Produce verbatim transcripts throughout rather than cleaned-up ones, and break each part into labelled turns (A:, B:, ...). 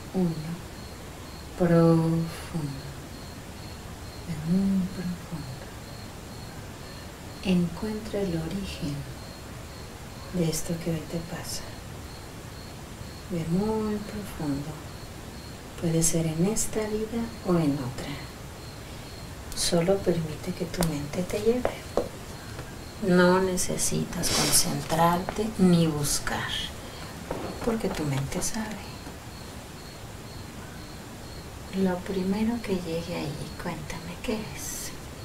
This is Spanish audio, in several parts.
A: uno, profundo, muy profundo. Encuentra el origen de esto que hoy te pasa. Ve muy profundo. Puede ser en esta vida o en otra. Solo permite que tu mente te lleve. No necesitas concentrarte ni buscar, porque tu mente sabe. Lo primero que llegue ahí, cuéntame qué es.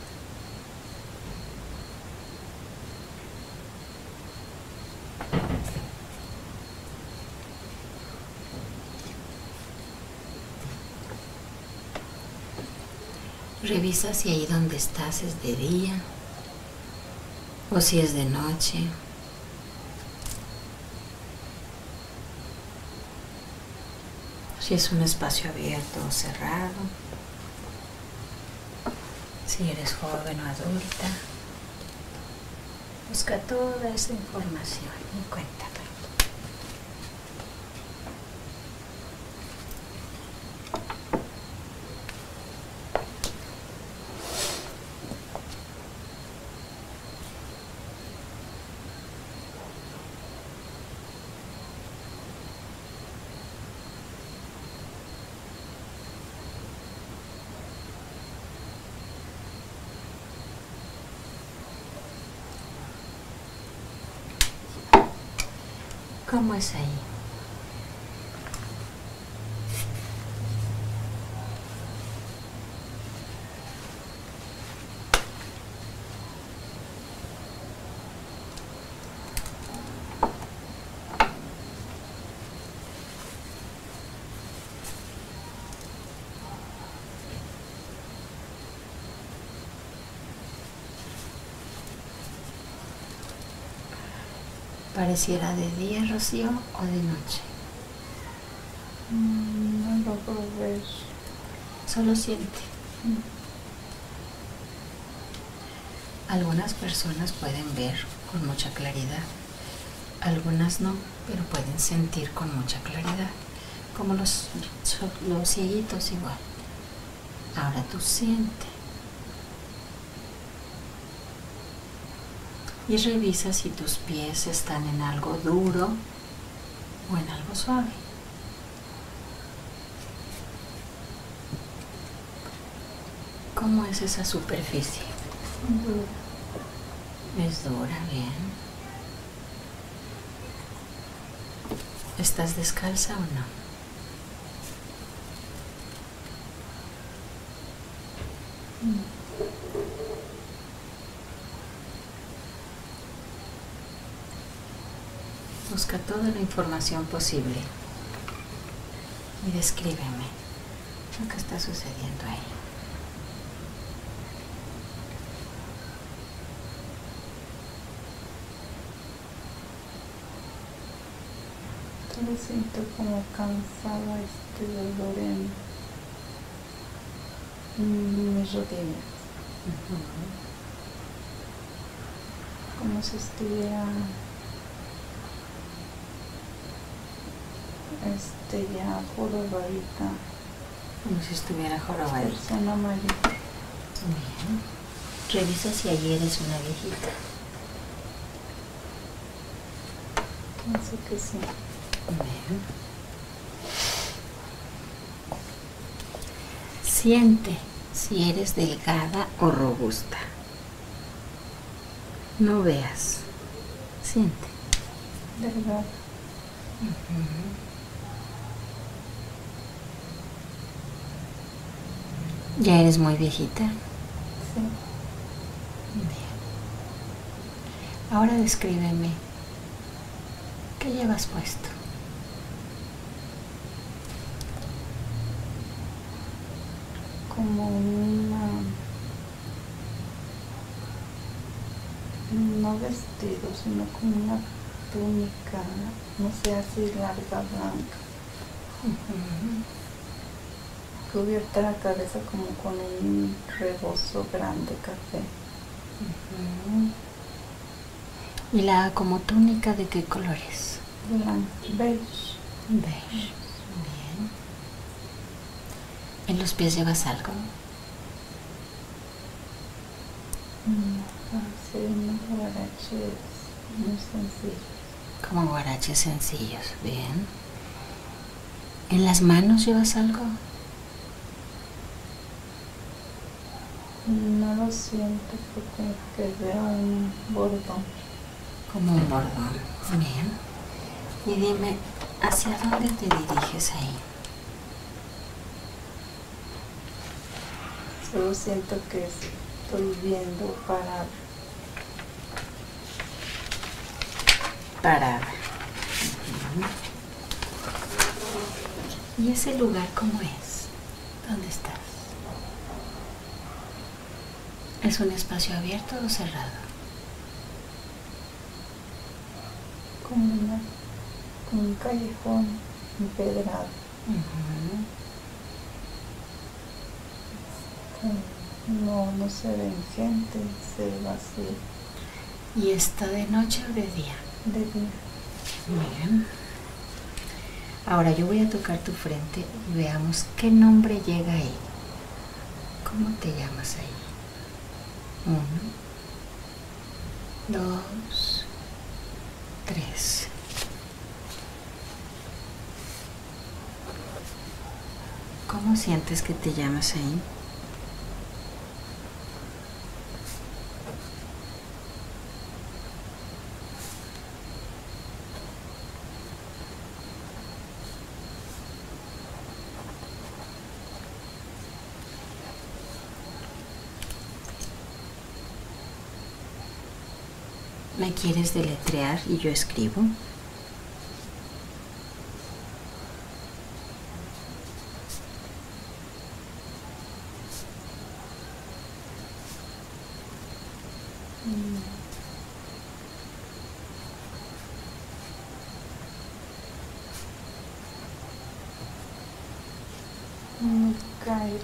A: Revisa si ahí donde estás es de día o si es de noche. Si es un espacio abierto o cerrado. Si eres joven o adulta. Busca toda esa información y cuéntame. ¿Cómo es ahí? ¿Pareciera de día, Rocío, o de noche?
B: Mm, no lo puedo ver.
A: Solo siente.
B: Mm.
A: Algunas personas pueden ver con mucha claridad, algunas no, pero pueden sentir con mucha claridad, como los, los cieguitos igual. Ahora tú siente. Y revisa si tus pies están en algo duro o en algo suave. ¿Cómo es esa superficie?
B: Dura.
A: Es dura, bien. ¿Estás descalza o no?
B: Mm.
A: Busca toda la información posible y descríbeme lo que está sucediendo ahí.
B: Solo siento como cansada este dolor en, en mis rodillas.
A: Uh-huh.
B: Como si estuviera este ya jorobadita.
A: Como si estuviera jorobadita.
B: Persona mayor.
A: Bien. Revisa si ayer eres una viejita.
B: Pienso que sí.
A: Bien. Siente si eres delgada o robusta. No veas. Siente.
B: ¿Verdad?
A: Uh-huh. ¿Ya eres muy viejita?
B: Sí.
A: Bien. Ahora descríbeme. ¿Qué llevas puesto?
B: Como una, no vestido, sino como una túnica, no sé, así larga, blanca,
A: Uh-huh.
B: cubierta la cabeza como con un rebozo grande café.
A: Uh-huh. ¿Y la como túnica de qué colores?
B: Blanco, beige.
A: Beige. Bien. ¿En los pies llevas algo?
B: Sí, unos guaraches muy sencillos.
A: Como guaraches sencillos, bien. ¿En las manos llevas algo?
B: No lo siento porque que veo un bordón.
A: Como un bordón, bien. Y dime, ¿hacia dónde te diriges ahí?
B: Solo siento que estoy viendo parado.
A: Parada. Uh-huh. ¿Y ese lugar cómo es? ¿Dónde estás? ¿Es un espacio abierto o cerrado?
B: Como, una, como un callejón empedrado.
A: Uh-huh.
B: No, no se ven gente, se ve vacío.
A: ¿Y está de noche o de día?
B: De día.
A: Bien. Ahora yo voy a tocar tu frente y veamos qué nombre llega ahí. ¿Cómo te llamas ahí? Uno, dos, tres. ¿Cómo sientes que te llamas ahí? ¿Me quieres deletrear y yo escribo?
B: Micaela.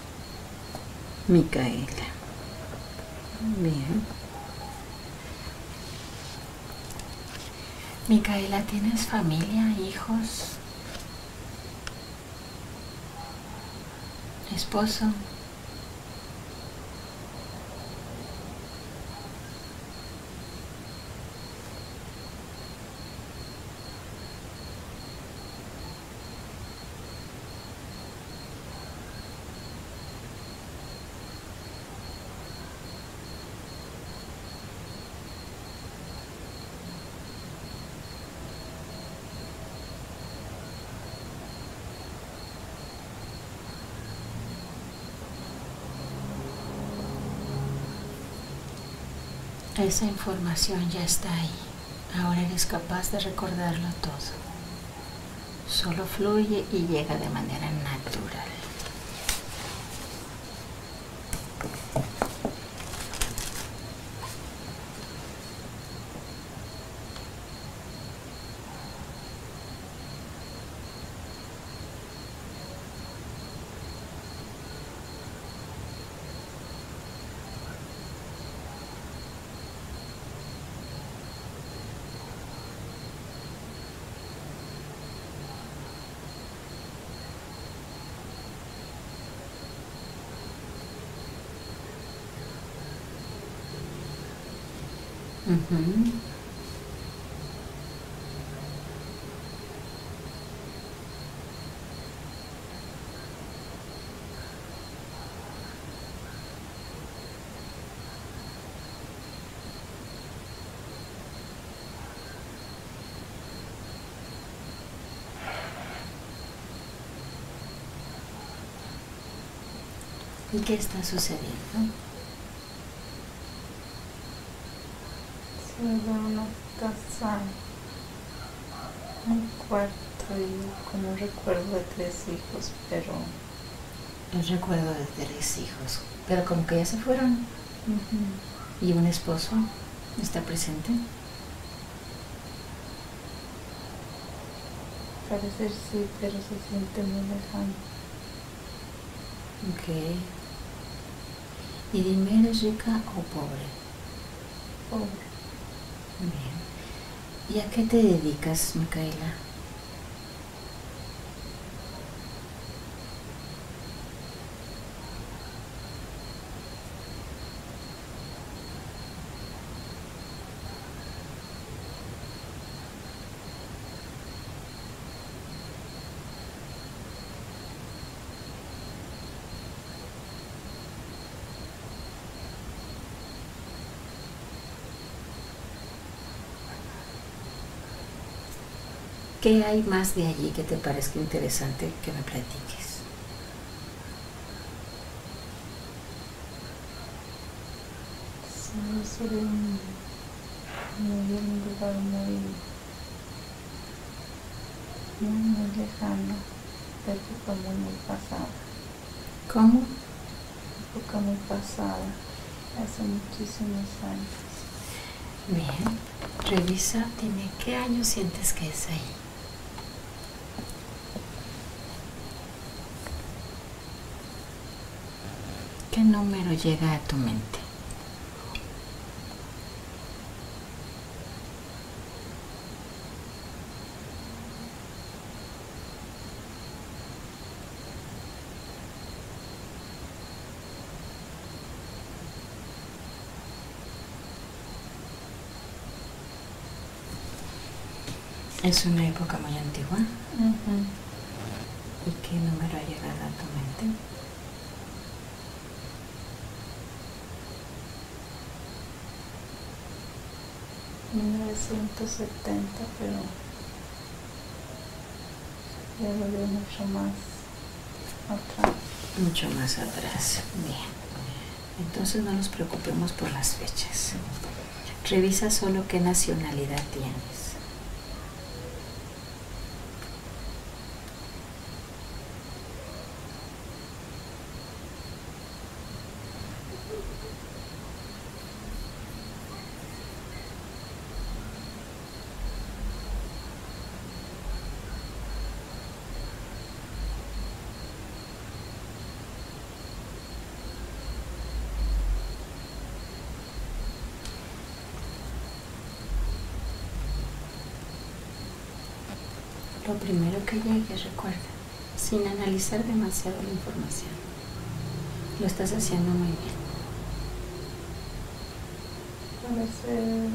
A: Micaela. Bien. Micaela, ¿tienes familia, hijos, esposo? Esa información ya está ahí. Ahora eres capaz de recordarlo todo. Solo fluye y llega de manera natural. Uh-huh. ¿Y qué está sucediendo?
B: Se ve una taza, un cuarto y como un recuerdo de tres hijos, pero...
A: El recuerdo de tres hijos, pero como que ya se fueron.
B: Uh-huh.
A: ¿Y un esposo está presente?
B: Parece sí, pero se siente muy lejano.
A: Ok. Y dime, ¿eres rica o pobre?
B: Pobre.
A: Bien. ¿Y a qué te dedicas, Micaela? ¿Qué hay más de allí que te parezca interesante que me platiques?
B: Sí, se ve un, muy, un lugar muy, muy, muy lejano, de época muy, muy pasada.
A: ¿Cómo?
B: Época muy pasada, hace muchísimos años.
A: Bien, revisa, dime, ¿qué año sientes que es ahí? ¿Qué número llega a tu mente? Es una época muy antigua.
B: Uh-huh.
A: ¿Y qué número ha llegado a tu mente?
B: mil novecientos setenta, pero ya lo veo mucho más atrás.
A: Mucho más atrás. Bien. Entonces no nos preocupemos por las fechas. Revisa solo qué nacionalidad tienes. Lo primero que llegue, recuerda, sin analizar demasiado la información. Lo estás haciendo muy bien.
B: Parece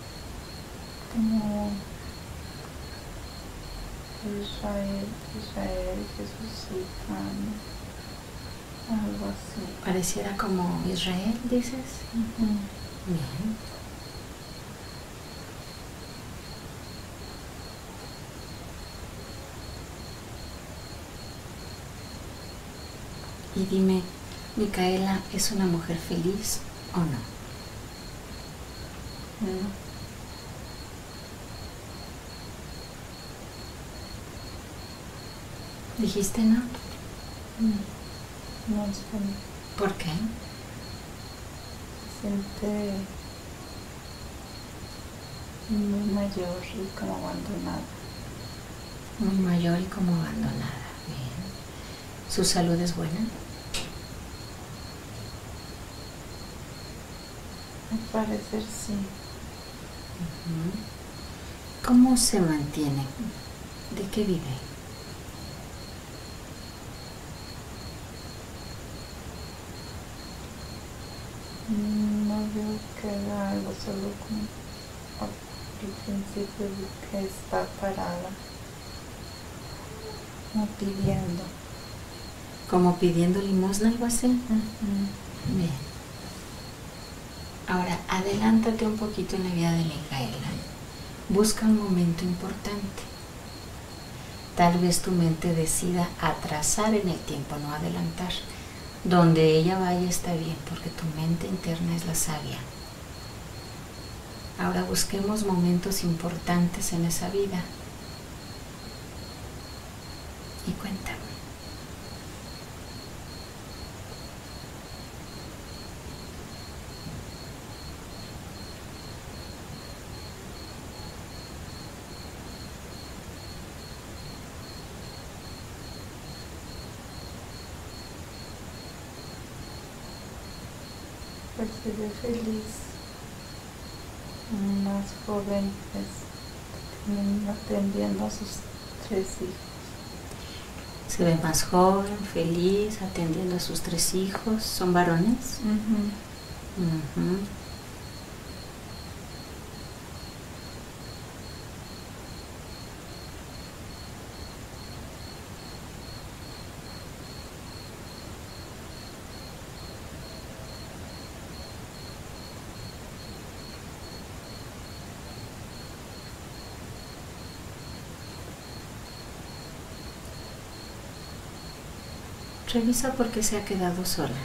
B: como Israel, Israel, Jesucitano, algo así.
A: Pareciera como Israel, dices.
B: Uh-huh.
A: Bien. Y dime, ¿Micaela es una mujer feliz o no?
B: No.
A: ¿Dijiste no?
B: No, no es feliz.
A: ¿Por qué?
B: Se siente muy mayor y como abandonada.
A: Muy mayor y como abandonada. Bien. ¿Su salud es buena?
B: Al parecer sí.
A: Uh-huh. ¿Cómo se mantiene? ¿De qué vive?
B: No veo que haga algo, solo como al principio vi que está parada, como pidiendo.
A: ¿Como pidiendo limosna, algo así?
B: Uh-huh.
A: Bien. Ahora, adelántate un poquito en la vida de Micaela. Busca un momento importante. Tal vez tu mente decida atrasar en el tiempo, no adelantar. Donde ella vaya está bien, porque tu mente interna es la sabia. Ahora busquemos momentos importantes en esa vida. Y cuéntame.
B: Pues se ve feliz, más joven, pues, atendiendo a sus tres hijos.
A: Se ve más joven, feliz, atendiendo a sus tres hijos. ¿Son varones?
B: Uh-huh.
A: Uh-huh. Revisa por qué se ha quedado sola.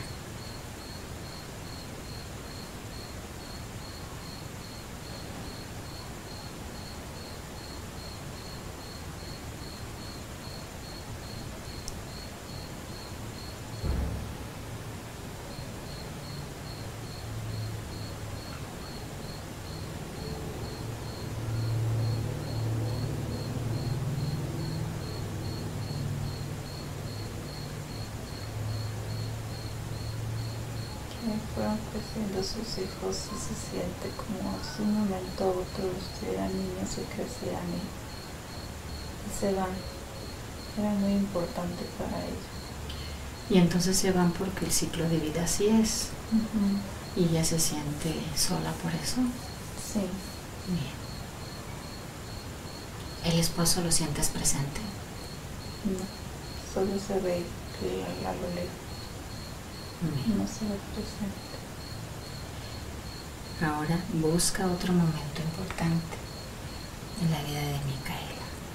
B: Fueron creciendo sus hijos y se siente como si un momento a otro eran niños y crecían y, y se van. Era muy importante para ella.
A: Y entonces se van porque el ciclo de vida así es.
B: Uh-huh.
A: Y ella se siente sola por eso.
B: Sí.
A: Bien. ¿El esposo lo sientes presente?
B: No, solo se ve que a lo lejos.
A: Bien.
B: No se ve presente.
A: Ahora busca otro momento importante en la vida de Micaela.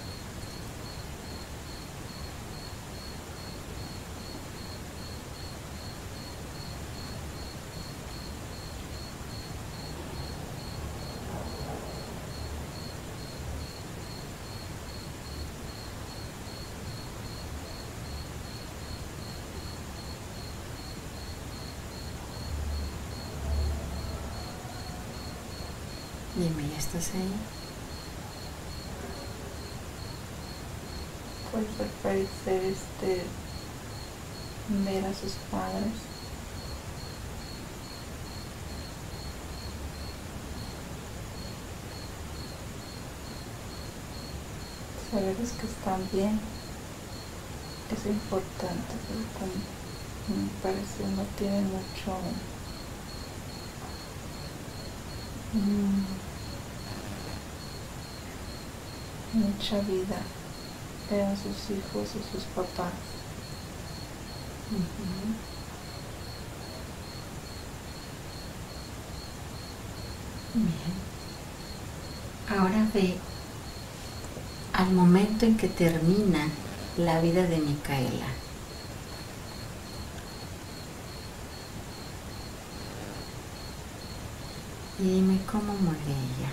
A: Dime, ¿ya estás ahí?
B: Pues al parecer este ver a sus padres. Saberles que están bien es importante, pero como me parece no tiene mucho mmm, mucha vida. Eran sus hijos y sus papás.
A: Uh-huh. Bien. Ahora ve al momento en que termina la vida de Micaela. Y dime cómo muere ella.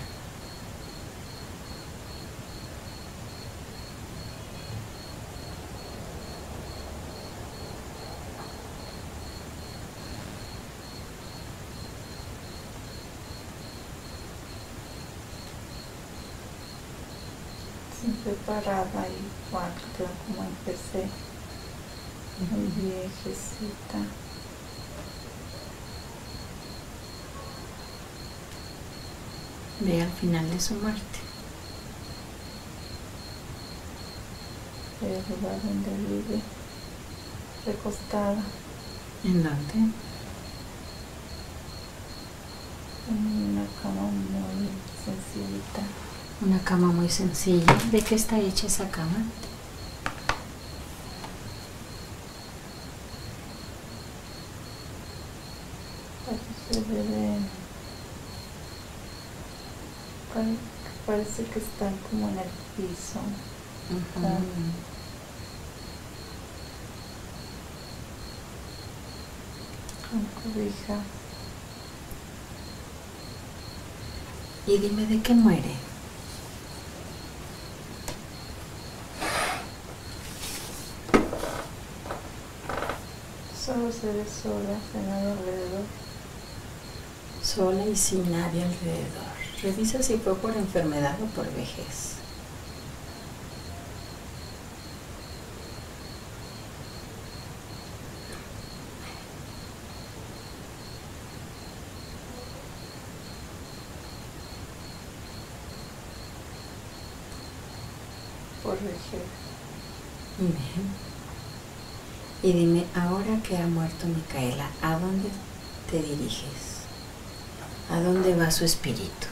B: Siempre parada igual, como empecé, muy viejecita.
A: Ve al final de su muerte.
B: El lugar donde vive, recostada.
A: ¿En dónde?
B: En una cama muy sencillita.
A: Una cama muy sencilla. ¿De qué está hecha esa cama?
B: Aquí se ve de... Parece que están como en el piso.
A: Uh-huh.
B: Con, con cobija.
A: Y dime, ¿de qué muere?
B: Solo se ve sola, sin nada alrededor.
A: Sola y sin nadie alrededor. Revisa si fue por enfermedad o por vejez.
B: Por vejez.
A: Bien. Y dime, ahora que ha muerto Micaela, ¿a dónde te diriges? ¿A dónde va su espíritu?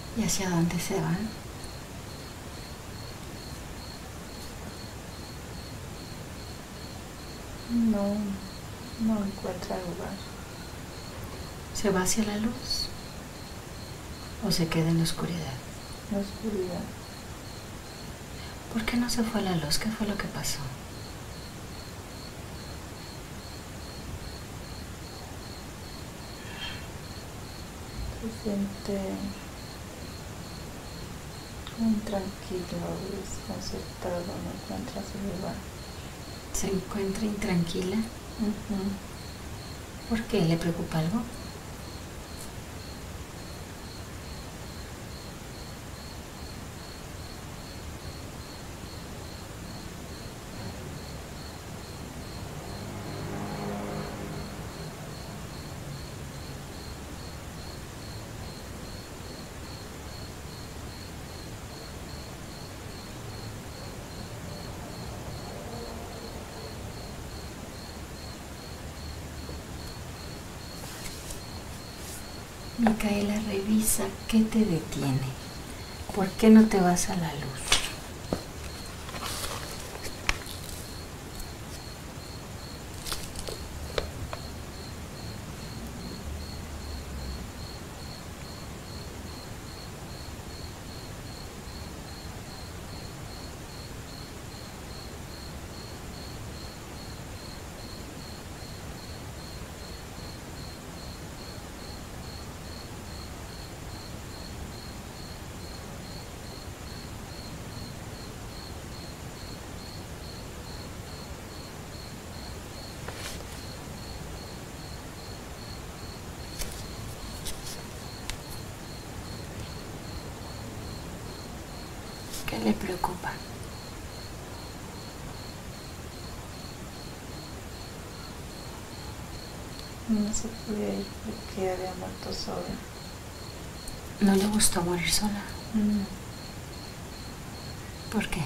A: ¿Y hacia dónde se van?
B: No, no encuentra lugar.
A: ¿Se va hacia la luz? ¿O se queda en la oscuridad?
B: La oscuridad.
A: ¿Por qué no se fue a la luz? ¿Qué fue lo que pasó?
B: Se siente intranquilo, desconcertado, no encuentra su lugar.
A: ¿Se encuentra intranquila?
B: Uh-huh.
A: ¿Por qué? ¿Le preocupa algo? Micaela, revisa qué te detiene. ¿Por qué no te vas a la luz? ¿Qué le preocupa?
B: No se podía ir porque había muerto sola.
A: ¿No le gustó morir sola?
B: Mm.
A: ¿Por qué?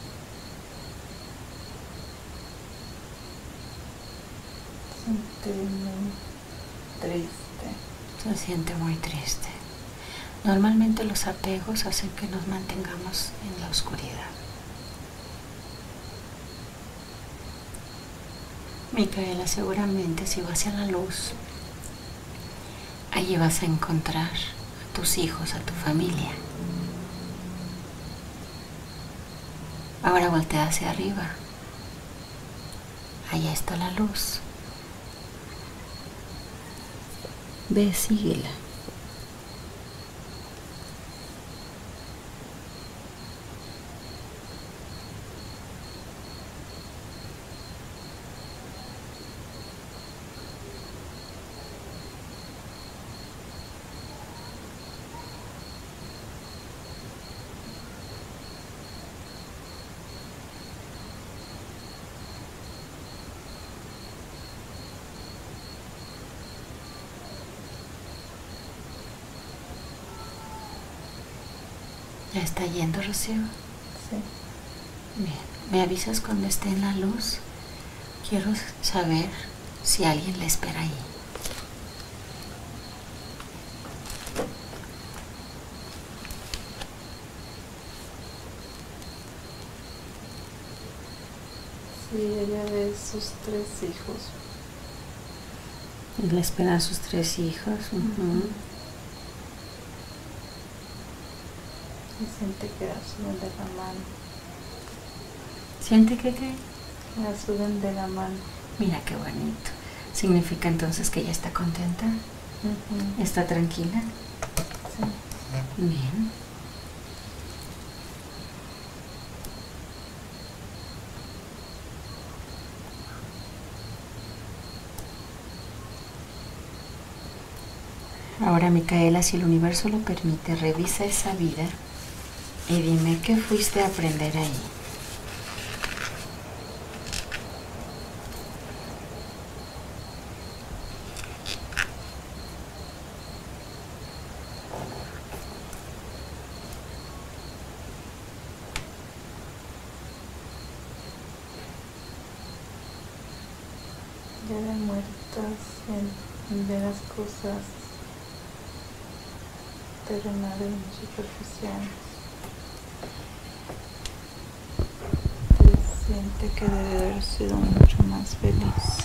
B: Se siente muy triste.
A: Se siente muy triste. Normalmente los apegos hacen que nos mantengamos en la oscuridad. Micaela, seguramente si vas hacia la luz, allí vas a encontrar a tus hijos, a tu familia. Ahora voltea hacia arriba. Allá está la luz. Ve, síguela. ¿Ya está yendo, Rocío?
B: Sí.
A: Bien. ¿Me avisas cuando esté en la luz? Quiero saber si alguien la espera ahí.
B: Sí, ella ve sus tres hijos.
A: ¿Y la espera a sus tres hijos? Uh-huh.
B: Y siente que la suben de la mano.
A: ¿Siente que qué?
B: La suben de la mano.
A: Mira qué bonito. ¿Significa entonces que ella está contenta?
B: Uh-huh.
A: ¿Está tranquila?
B: Sí.
A: Bien. Ahora, Micaela, si el universo lo permite, revisa esa vida y dime qué fuiste a aprender ahí.
B: Ya de muertas, en ver las cosas terrenales y superficiales. Siente que debe haber sido mucho más feliz.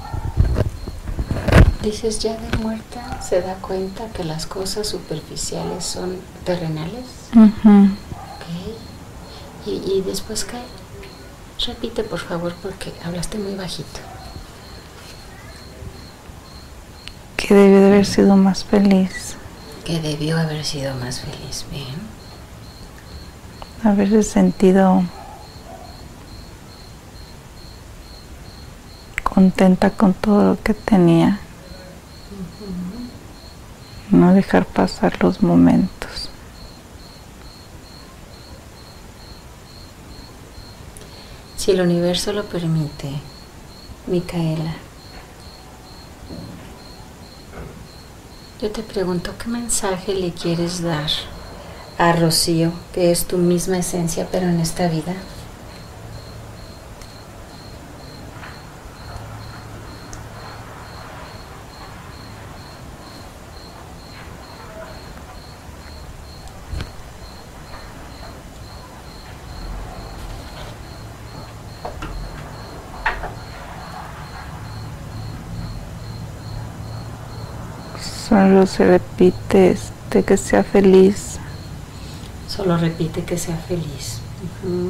A: Dices, ya de muerta se da cuenta que las cosas superficiales son terrenales.
B: Uh-huh.
A: Ok. Y, y después qué? Repite por favor porque hablaste muy bajito.
B: Que debió de haber sido más feliz.
A: Que debió haber sido más feliz. Bien.
B: Haberse sentido contenta con todo lo que tenía. Uh-huh. No dejar pasar los momentos.
A: Si el universo lo permite, Micaela, yo te pregunto, ¿qué mensaje le quieres dar a Rocío, que es tu misma esencia, pero en esta vida?
B: Solo se repite este, que sea feliz.
A: Solo repite que sea feliz. Uh-huh.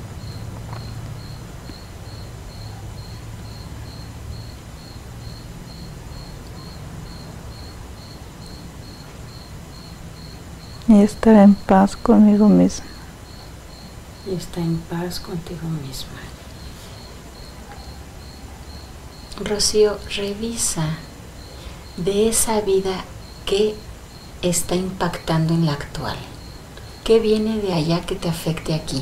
B: Y estar en paz conmigo misma.
A: Y estar en paz contigo misma. Rocío, revisa de esa vida que está impactando en la actual. ¿Qué viene de allá que te afecte aquí?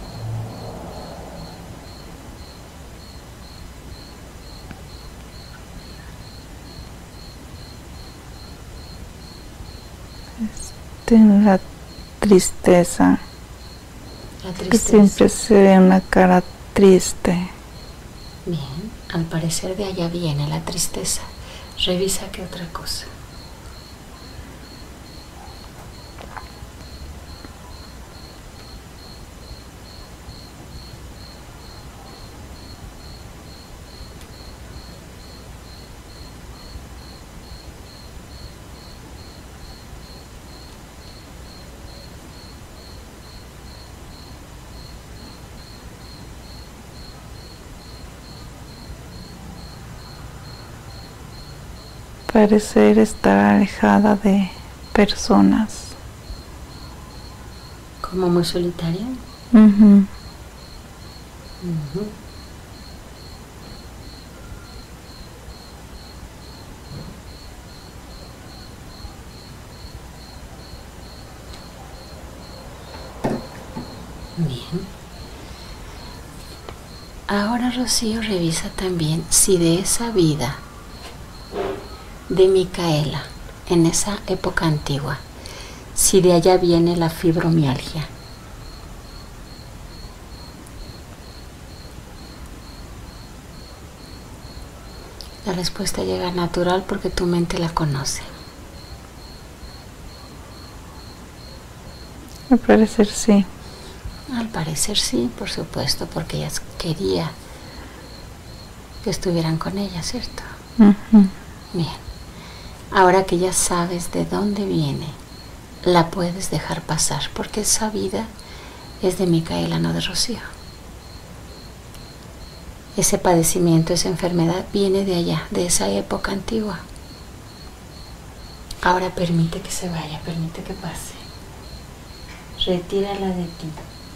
B: Este, la tristeza.
A: La tristeza.
B: Que siempre se ve una cara triste.
A: Bien, al parecer de allá viene la tristeza. Revisa qué otra cosa.
B: Parecer estar alejada de personas.
A: ¿Como muy solitaria?
B: Uh-huh.
A: Uh-huh. Bien. Ahora Rocío revisa también si de esa vida de Micaela, en esa época antigua, si de allá viene la fibromialgia. La respuesta llega natural porque tu mente la conoce.
B: Al parecer sí.
A: Al parecer sí, por supuesto, porque ella quería que estuvieran con ella, ¿cierto?
B: Uh-huh.
A: Bien. Ahora que ya sabes de dónde viene, la puedes dejar pasar, porque esa vida es de Micaela, no de Rocío. Ese padecimiento, esa enfermedad viene de allá, de esa época antigua. Ahora permite que se vaya, permite que pase. Retírala de ti.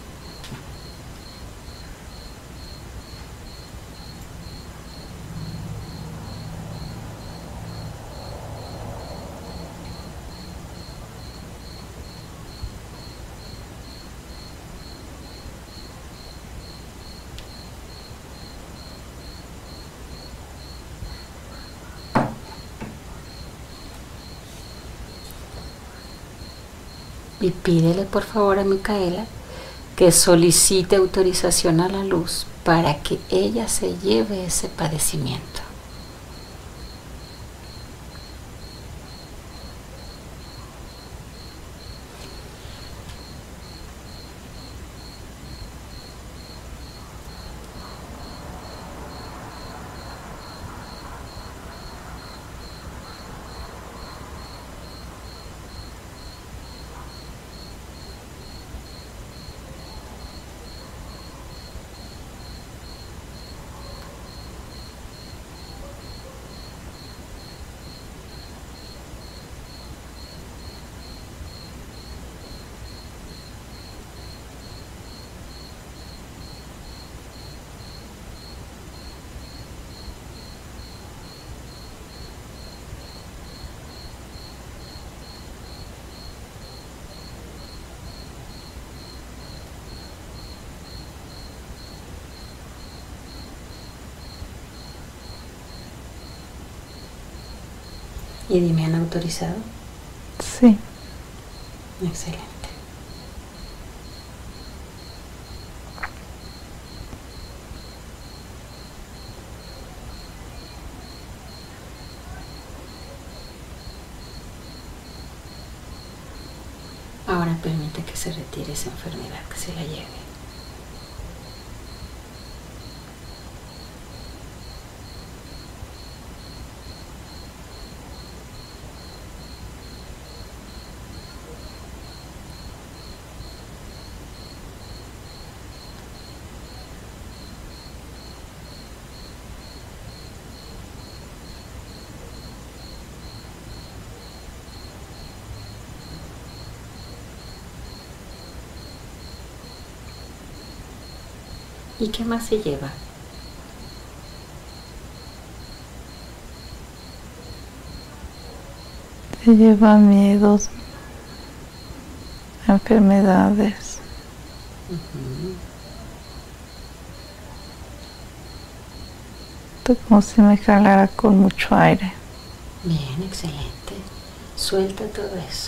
A: Y pídele por favor a Micaela que solicite autorización a la luz para que ella se lleve ese padecimiento. Y dime, ¿han autorizado?
B: Sí.
A: Excelente. Ahora permite que se retire esa enfermedad, que se la lleve. ¿Y qué más se lleva?
B: Se lleva miedos, enfermedades.
A: Uh-huh.
B: Esto como si me jalara con mucho aire.
A: Bien, excelente. Suelta todo eso.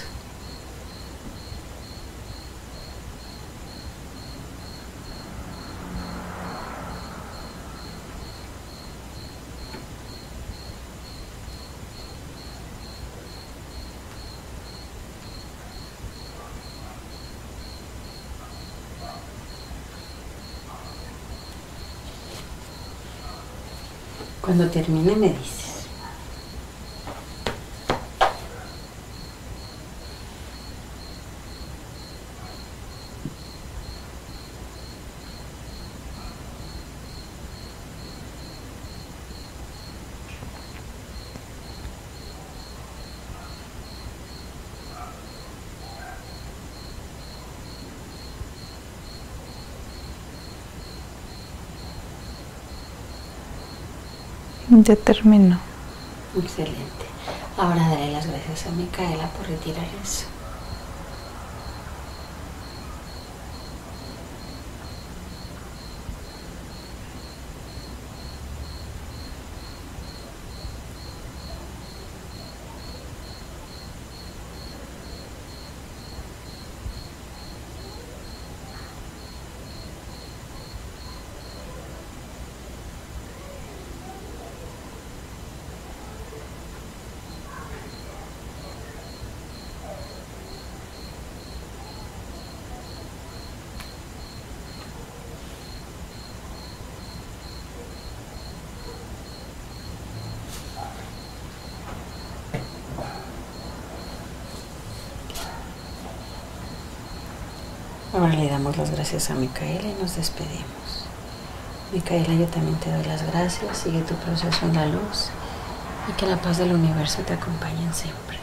A: Cuando termine me dices.
B: Ya terminó.
A: Excelente. Ahora daré las gracias a Micaela por retirar eso. Ahora le damos las gracias a Micaela y nos despedimos. Micaela, yo también te doy las gracias. Sigue tu proceso en la luz y que la paz del universo te acompañe siempre.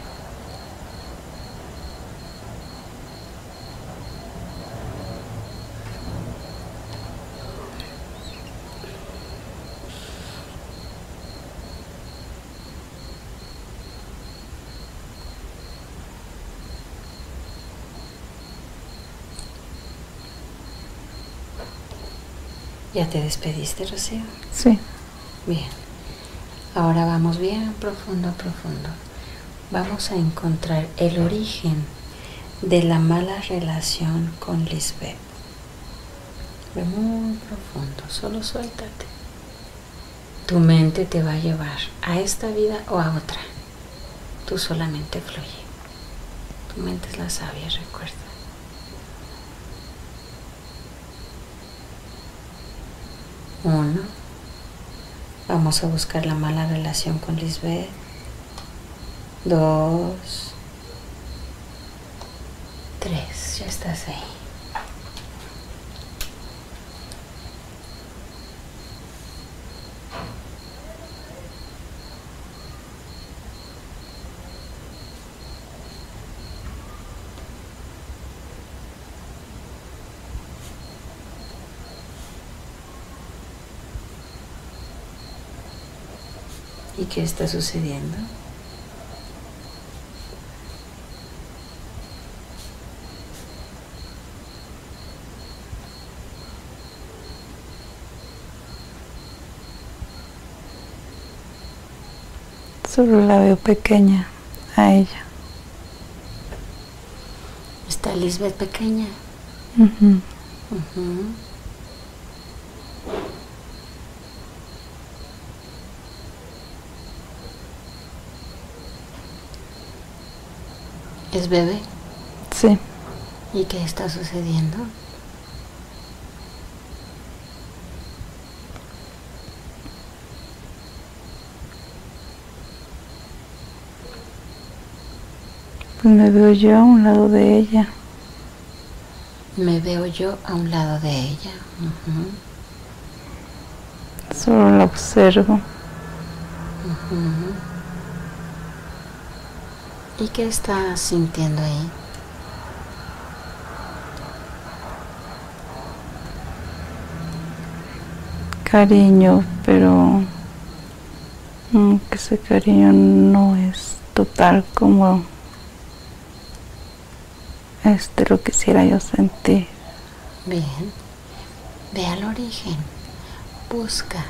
A: ¿Ya te despediste, Rocío?
B: Sí.
A: Bien. Ahora vamos bien profundo, profundo. Vamos a encontrar el origen de la mala relación con Lisbeth. Ve muy profundo, solo suéltate. Tu mente te va a llevar a esta vida o a otra. Tú solamente fluye. Tu mente es la sabia, recuerda. Uno. Vamos a buscar la mala relación con Lisbeth. Dos. Tres. Ya estás ahí. ¿Y qué está sucediendo?
B: Solo la veo pequeña. a ella.
A: ¿Está Lisbeth pequeña?
B: Uh-huh.
A: Uh-huh. ¿Es bebé?
B: Sí.
A: ¿Y qué está sucediendo?
B: Pues me veo yo a un lado de ella.
A: Me veo yo a un lado de ella. Uh-huh.
B: Solo la observo.
A: Uh-huh. ¿Y qué está sintiendo ahí?
B: Cariño, pero mm, que ese cariño no es total como este lo quisiera yo sentir.
A: Bien, ve al origen, busca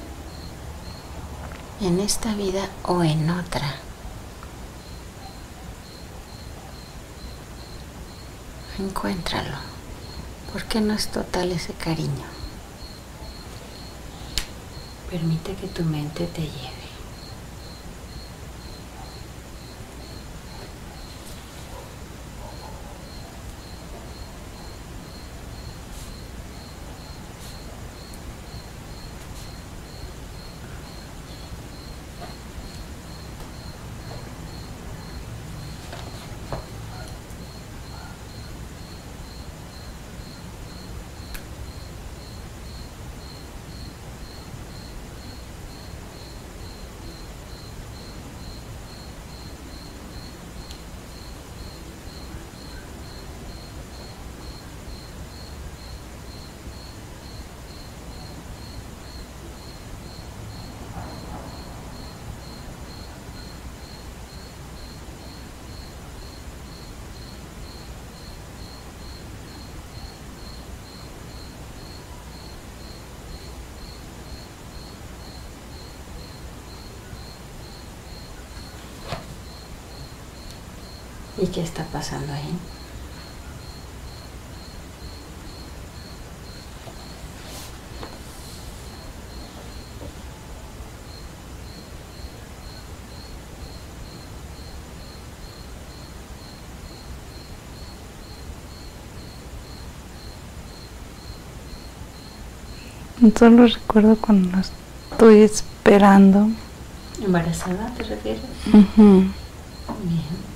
A: en esta vida o en otra. Encuéntralo. ¿Por qué no es total ese cariño? Permite que tu mente te lleve. ¿Y qué está pasando ahí?
B: Solo recuerdo cuando la estoy esperando.
A: ¿Embarazada te refieres?
B: Uh-huh.
A: Bien.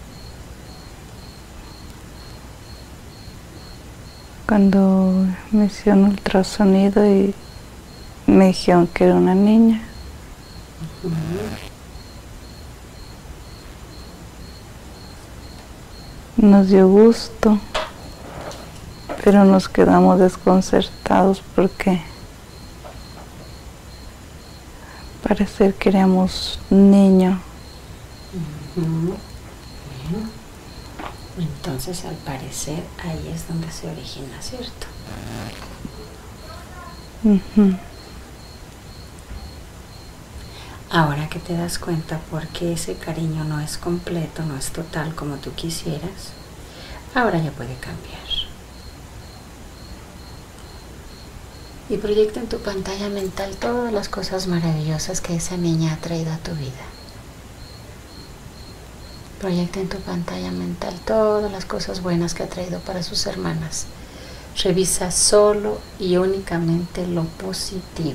B: Cuando me hicieron ultrasonido y me dijeron que era una niña.
A: Uh-huh.
B: Nos dio gusto, pero nos quedamos desconcertados porque parecer que éramos niño.
A: Uh-huh. Bien. Entonces, al parecer, ahí es donde se origina, ¿cierto?
B: Uh-huh.
A: Ahora que te das cuenta por qué ese cariño no es completo, no es total como tú quisieras, ahora ya puede cambiar. Y proyecta en tu pantalla mental todas las cosas maravillosas que esa niña ha traído a tu vida. Proyecta en tu pantalla mental todas las cosas buenas que ha traído para sus hermanas. Revisa solo y únicamente lo positivo.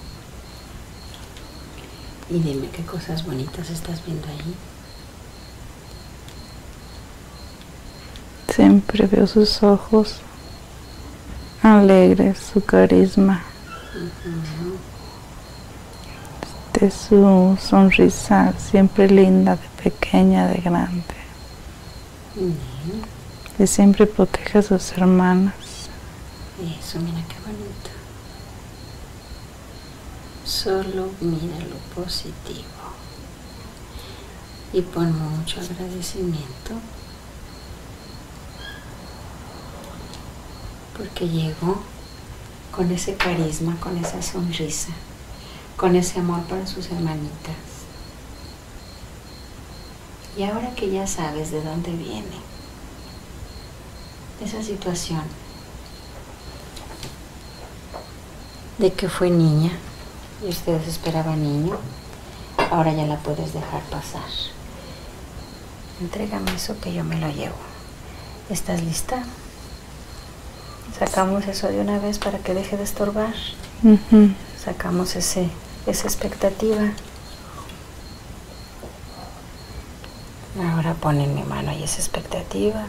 A: Y dime qué cosas bonitas estás viendo ahí.
B: siempre veo sus ojos alegres, su carisma,
A: Uh-huh.
B: de su sonrisa siempre linda, de pequeña, de grande.
A: Uh-huh.
B: Y siempre protege a sus hermanas.
A: Eso, mira qué bonito. Solo mira lo positivo. Y pon mucho agradecimiento. Porque llegó con ese carisma, con esa sonrisa, con ese amor para sus hermanitas. Y ahora que ya sabes de dónde viene esa situación, de que fue niña y ustedes esperaban niño, ahora ya la puedes dejar pasar. Entrégame eso que yo me lo llevo. ¿Estás lista? Sacamos eso de una vez para que deje de estorbar.
B: Uh-huh.
A: Sacamos ese, esa expectativa. Ahora pon en mi mano ahí esa expectativa.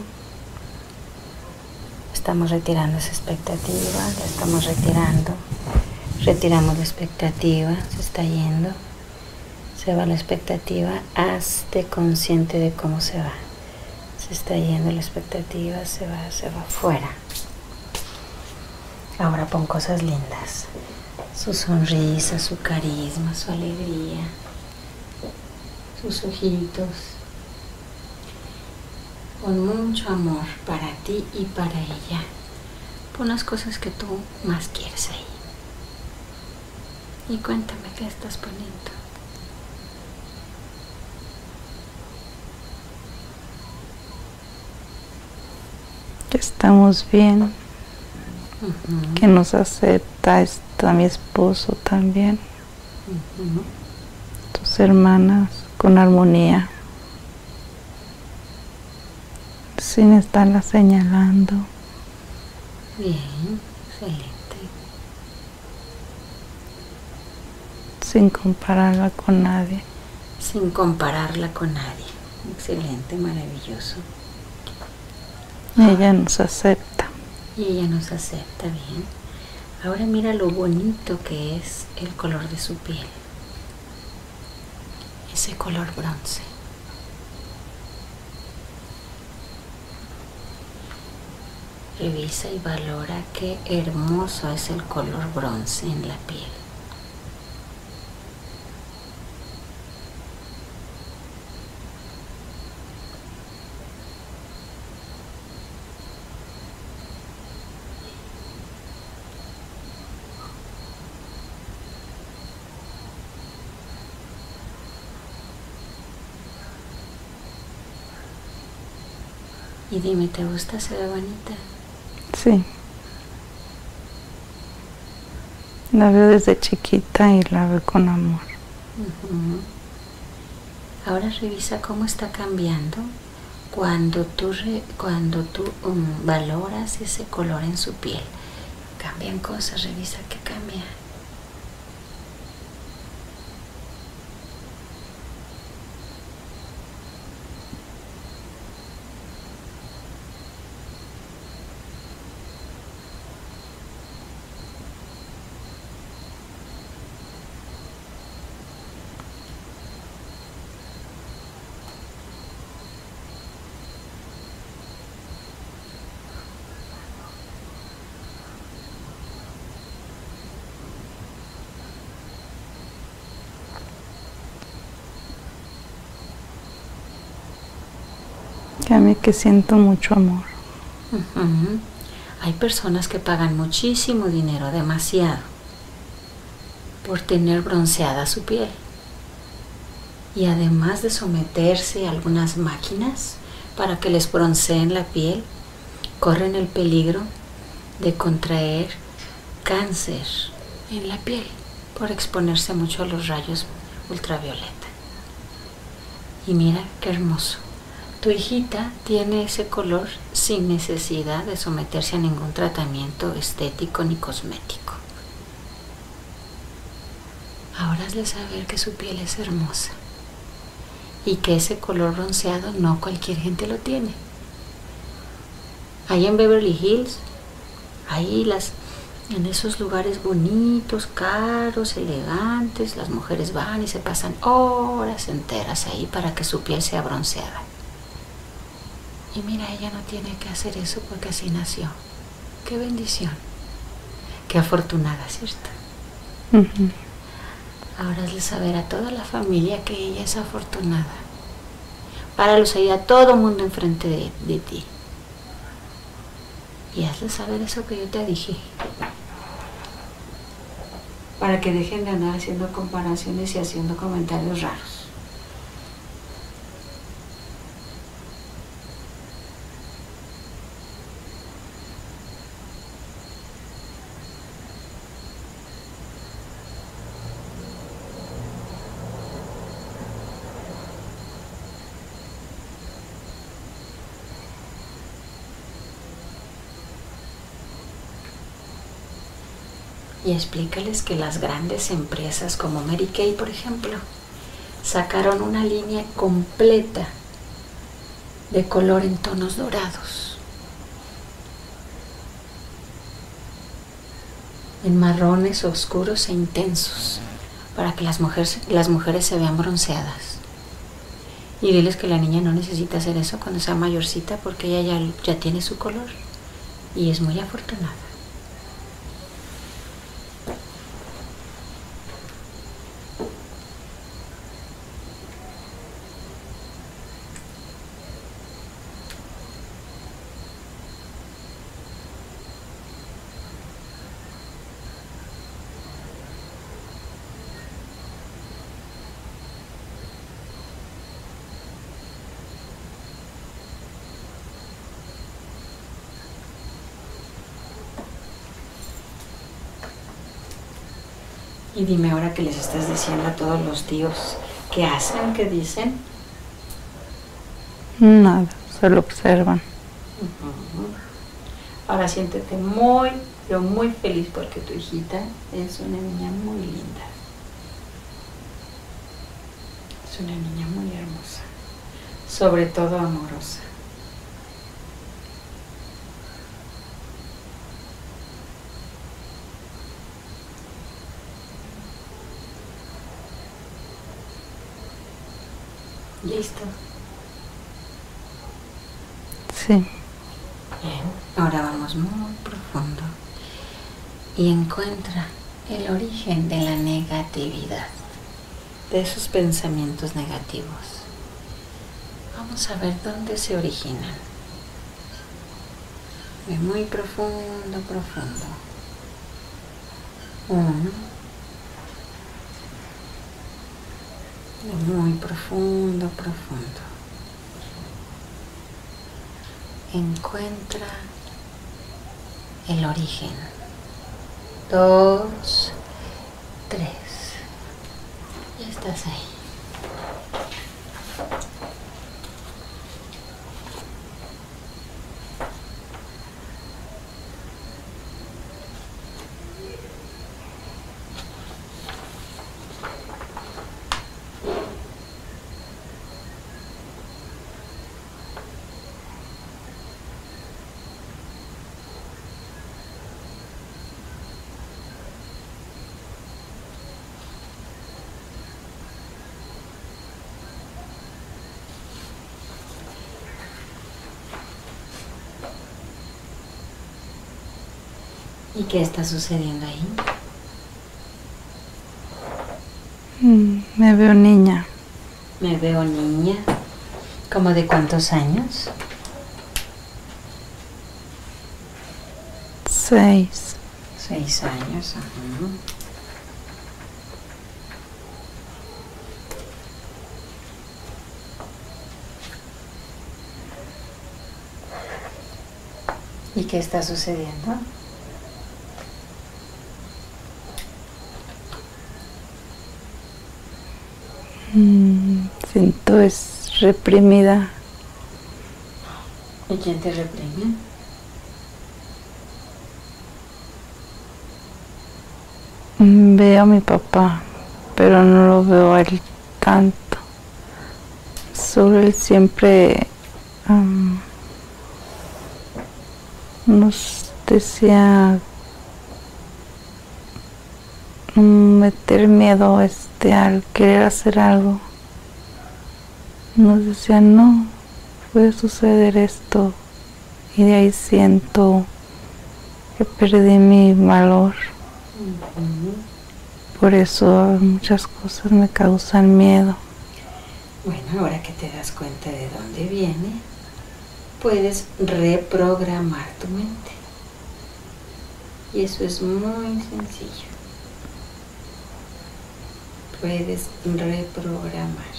A: Estamos retirando esa expectativa, la estamos retirando. Retiramos la expectativa, se está yendo. Se va la expectativa, hazte consciente de cómo se va. Se está yendo la expectativa, se va, se va fuera. Ahora pon cosas lindas. Su sonrisa, su carisma, su alegría, sus ojitos. Con mucho amor para ti y para ella. Pon las cosas que tú más quieres ahí. Y cuéntame qué estás poniendo.
B: Que estamos bien,
A: Uh-huh.
B: que nos acepta, está mi esposo también,
A: Uh-huh.
B: tus hermanas con armonía, sin estarla señalando.
A: Bien, excelente.
B: Sin compararla con nadie.
A: Sin compararla con nadie. Excelente, maravilloso.
B: Ella nos acepta.
A: Y ella nos acepta bien. Ahora mira lo bonito que es el color de su piel. Ese color bronce. Revisa y valora qué hermoso es el color bronce en la piel. Y dime, ¿te gusta? ¿Se ve bonita?
B: Sí. La veo desde chiquita y la veo con amor.
A: Uh-huh. Ahora revisa cómo está cambiando cuando tú, re, cuando tú um, valoras ese color en su piel. Cambian cosas, revisa qué cambia.
B: Que a mí que siento mucho amor.
A: Uh-huh. Hay personas que pagan muchísimo dinero, demasiado, por tener bronceada su piel. Y además de someterse a algunas máquinas para que les bronceen la piel, corren el peligro de contraer cáncer en la piel por exponerse mucho a los rayos ultravioleta. Y mira qué hermoso. Tu hijita tiene ese color sin necesidad de someterse a ningún tratamiento estético ni cosmético. Ahora hazle saber que su piel es hermosa y que ese color bronceado no cualquier gente lo tiene. Ahí en Beverly Hills, ahí las, en esos lugares bonitos, caros, elegantes, las mujeres van y se pasan horas enteras ahí para que su piel sea bronceada. Y mira, ella no tiene que hacer eso porque así nació. ¡Qué bendición! ¡Qué afortunada!, ¿cierto?
B: Uh-huh.
A: Ahora hazle saber a toda la familia que ella es afortunada. Páralos ahí a todo mundo enfrente de, de ti. Y hazle saber eso que yo te dije. Para que dejen de andar haciendo comparaciones y haciendo comentarios raros. Y explícales que las grandes empresas como Mary Kay, por ejemplo, sacaron una línea completa de color en tonos dorados, en marrones oscuros e intensos, para que las mujeres, las mujeres se vean bronceadas. Y diles que la niña no necesita hacer eso cuando sea mayorcita, porque ella ya, ya tiene su color y es muy afortunada. Y dime ahora que les estás diciendo a todos los tíos, ¿qué hacen? ¿Qué dicen?
B: Nada, solo observan.
A: Uh-huh. Ahora siéntete muy, pero muy feliz porque tu hijita es una niña muy linda. Es una niña muy hermosa, sobre todo amorosa. ¿Listo?
B: Sí.
A: Bien, ahora vamos muy profundo y encuentra el origen de la negatividad, de esos pensamientos negativos. Vamos a ver dónde se originan. Ve muy profundo, profundo. Uno. Muy profundo, profundo. Encuentra el origen. Dos, tres. Ya estás ahí. ¿Y qué está sucediendo ahí?
B: Mm, me veo niña.
A: Me veo niña. ¿Cómo de cuántos años?
B: Seis.
A: Seis años. Ajá. ¿Y qué está sucediendo?
B: Mm, siento es reprimida.
A: ¿Y quién te reprime?
B: Mm, veo a mi papá, pero no lo veo a él tanto. Solo él siempre um, nos decía meter miedo este, al querer hacer algo. Nos decía, no, puede suceder esto, y de ahí siento que perdí mi valor. Uh-huh. Por eso muchas cosas me causan miedo.
A: Bueno, ahora que te das cuenta de dónde viene, puedes reprogramar tu mente. Y eso es muy sencillo. Puedes reprogramar.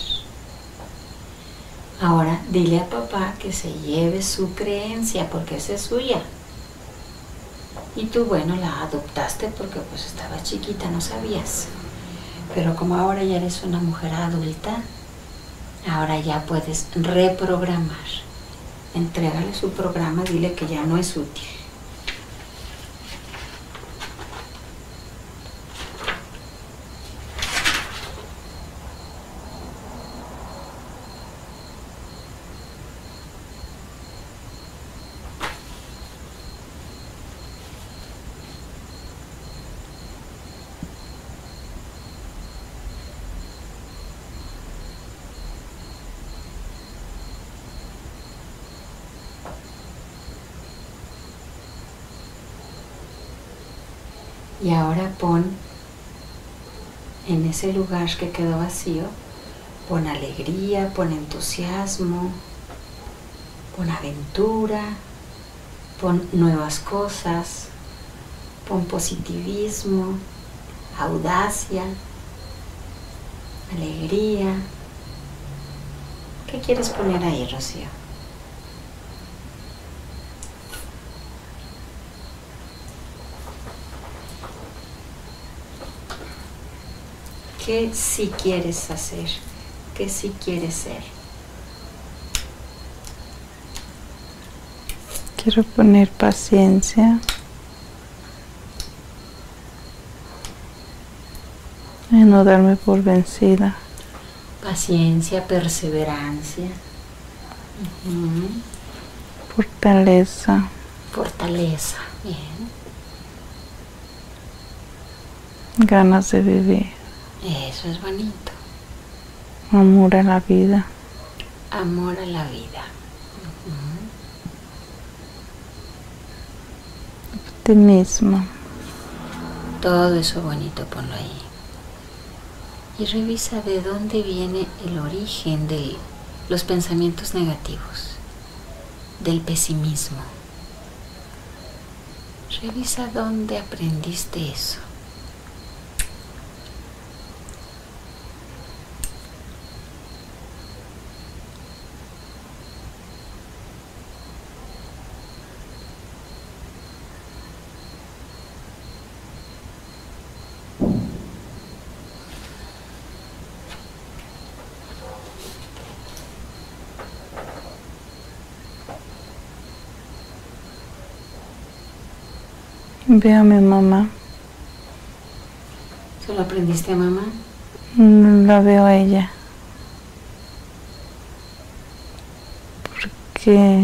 A: Ahora dile a papá que se lleve su creencia porque esa es suya. Y tú, bueno, la adoptaste porque pues estabas chiquita, no sabías. Pero como ahora ya eres una mujer adulta, ahora ya puedes reprogramar. Entrégale su programa, dile que ya no es útil. Y ahora pon en ese lugar que quedó vacío, pon alegría, pon entusiasmo, pon aventura, pon nuevas cosas, pon positivismo, audacia, alegría. ¿Qué quieres poner ahí, Rocío? ¿Qué sí quieres hacer? ¿Qué sí quieres ser?
B: Quiero poner paciencia. Y no darme por vencida.
A: Paciencia, perseverancia. Uh-huh.
B: Fortaleza.
A: Fortaleza, bien.
B: Ganas de vivir.
A: Eso es bonito.
B: Amor a la vida.
A: Amor a la vida.
B: Uh-huh. Optimismo.
A: Todo eso bonito ponlo ahí. Y revisa de dónde viene el origen de los pensamientos negativos, del pesimismo. Revisa dónde aprendiste eso.
B: Veo a mi mamá.
A: ¿Solo aprendiste a mamá?
B: La veo a ella. Porque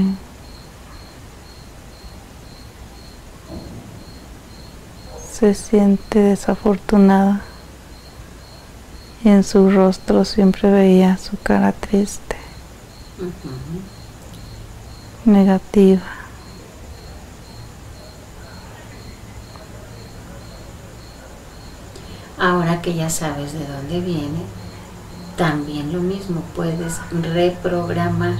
B: se siente desafortunada y en su rostro siempre veía su cara triste, uh-huh. negativa.
A: Ahora que ya sabes de dónde viene, también lo mismo, puedes reprogramar.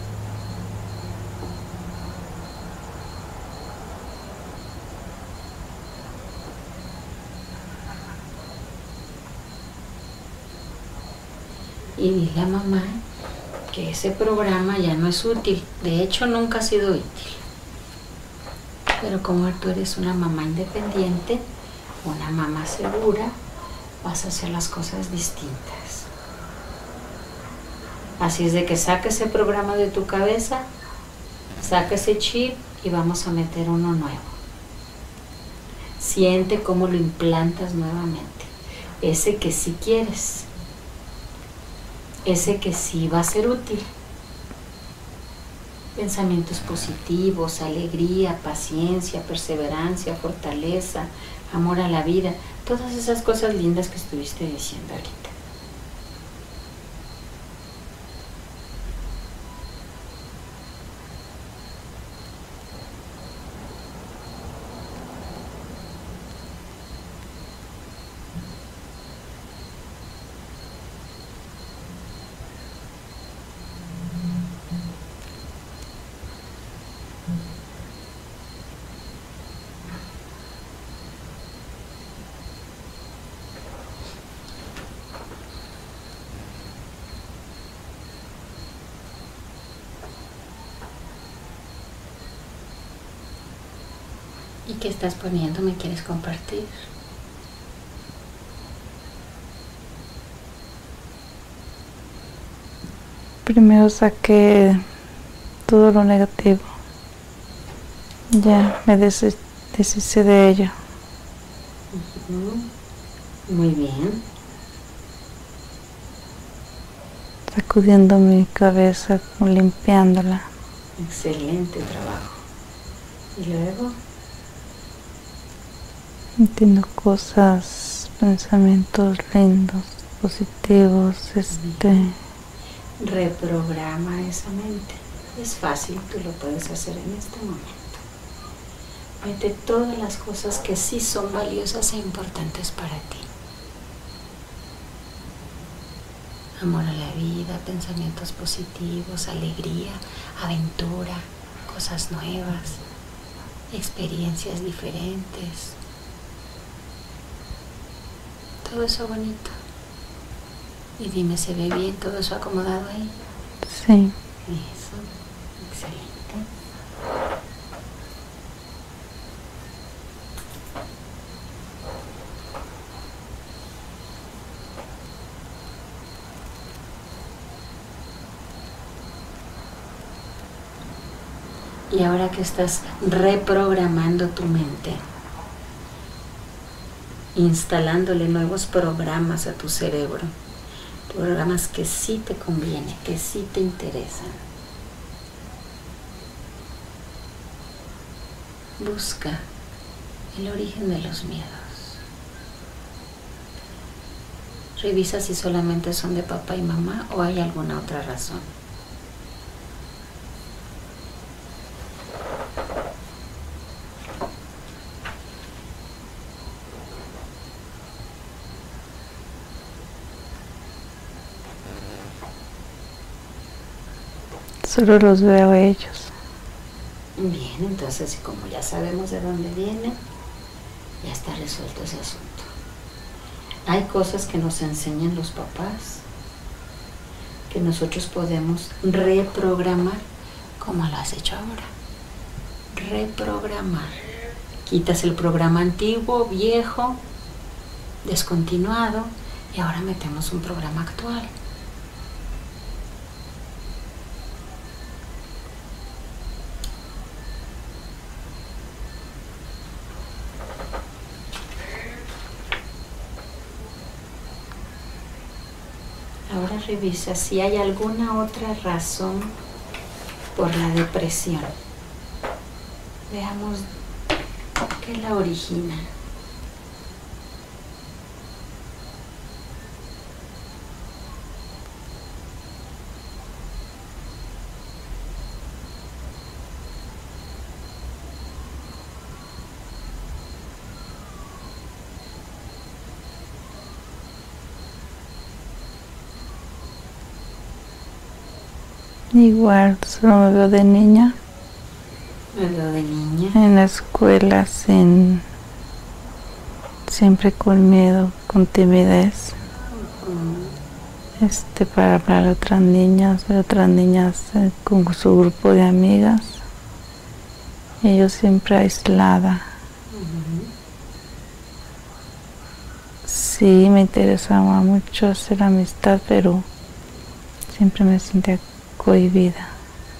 A: Y dile a mamá que ese programa ya no es útil. De hecho, nunca ha sido útil. Pero como tú eres una mamá independiente, una mamá segura, vas a hacer las cosas distintas. Así es de que saca ese programa de tu cabeza, saca ese chip y vamos a meter uno nuevo. Siente cómo lo implantas nuevamente. Ese que sí quieres. Ese que sí va a ser útil. Pensamientos positivos, alegría, paciencia, perseverancia, fortaleza, amor a la vida, todas esas cosas lindas que estuviste diciendo ahorita. ¿Y qué estás poniendo? ¿Me quieres compartir?
B: Primero saqué todo lo negativo. Ya me deshice, deshice de ello.
A: Uh-huh. Muy bien.
B: Sacudiendo mi cabeza, limpiándola.
A: Excelente trabajo. ¿Y luego?
B: Entiendo cosas, pensamientos lindos, positivos, este...
A: Reprograma esa mente. Es fácil, tú lo puedes hacer en este momento. Mete todas las cosas que sí son valiosas e importantes para ti. Amor a la vida, pensamientos positivos, alegría, aventura, cosas nuevas, experiencias diferentes. Todo eso bonito. Y dime, ¿se ve bien todo eso acomodado ahí?
B: Sí.
A: Eso, excelente. Y ahora que estás reprogramando tu mente, instalándole nuevos programas a tu cerebro, programas que sí te convienen, que sí te interesan. Busca el origen de los miedos. Revisa si solamente son de papá y mamá o hay alguna otra razón.
B: Solo los veo a ellos.
A: Bien, entonces como ya sabemos de dónde viene, ya está resuelto ese asunto. Hay cosas que nos enseñan los papás que nosotros podemos reprogramar como lo has hecho ahora. Reprogramar. Quitas el programa antiguo, viejo, descontinuado y ahora metemos un programa actual. Ahora revisa si hay alguna otra razón por la depresión. Veamos qué la origina.
B: Igual, solo me veo de niña.
A: Me veo de niña.
B: En la escuela, sin, siempre con miedo, con timidez. Uh-huh. Este, para hablar a otras niñas, ver a otras niñas eh, con su grupo de amigas. Y yo siempre aislada.
A: Uh-huh.
B: Sí, me interesaba mucho hacer amistad, pero siempre me sentía cohibida,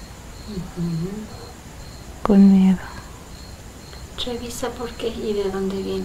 B: uh-huh. Con miedo.
A: Revisa por qué y de dónde viene.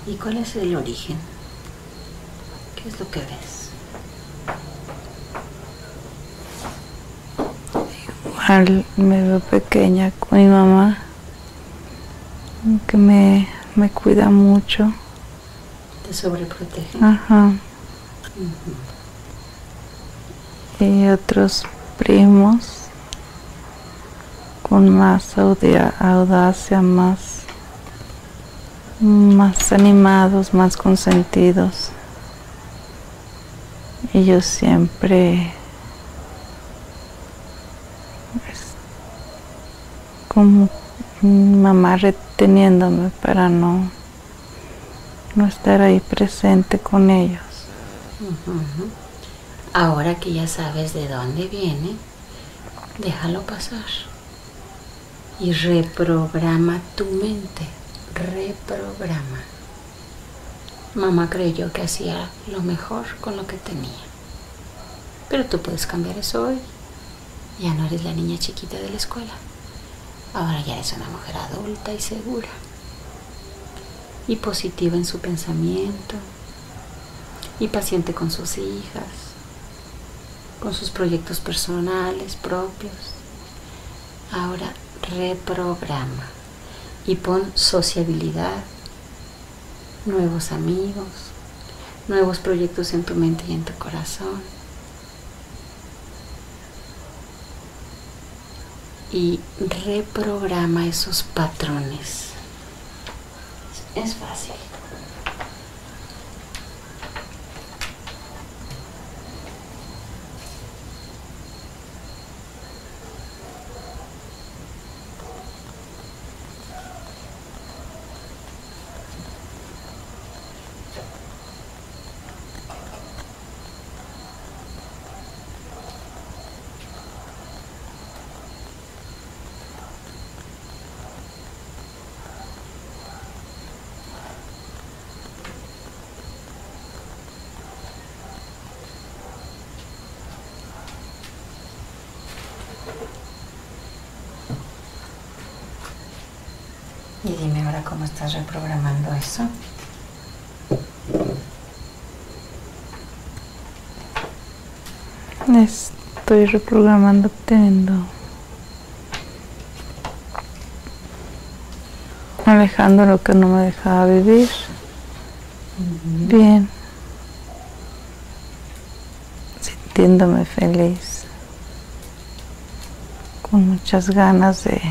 A: ¿Y cuál es el origen? ¿Qué es lo que ves?
B: Igual me veo pequeña con mi mamá, que me, me cuida mucho.
A: ¿Te sobreprotege?
B: Ajá. Uh-huh. Y otros primos con más audacia, más, más animados, más consentidos. Y yo siempre pues, como mi mamá reteniéndome para no, no estar ahí presente con ellos.
A: Uh-huh. Ahora que ya sabes de dónde viene, déjalo pasar. Y reprograma tu mente, reprograma. Mamá creyó que hacía lo mejor con lo que tenía. Pero tú puedes cambiar eso hoy. Ya no eres la niña chiquita de la escuela. Ahora ya eres una mujer adulta y segura. Y positiva en su pensamiento. Y paciente con sus hijas. Con sus proyectos personales, propios. Ahora reprograma y pon sociabilidad, nuevos amigos, nuevos proyectos en tu mente y en tu corazón. Y reprograma esos patrones. Es fácil. Y dime ahora cómo estás reprogramando eso.
B: Estoy reprogramando teniendo, alejando lo que no me dejaba vivir. Uh-huh. Bien. Sintiéndome feliz. Con muchas ganas de